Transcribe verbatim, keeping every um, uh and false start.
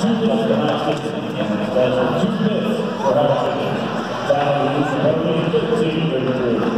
two minutes for my season, and that's two minutes for our season. That is fifteen thirty-three.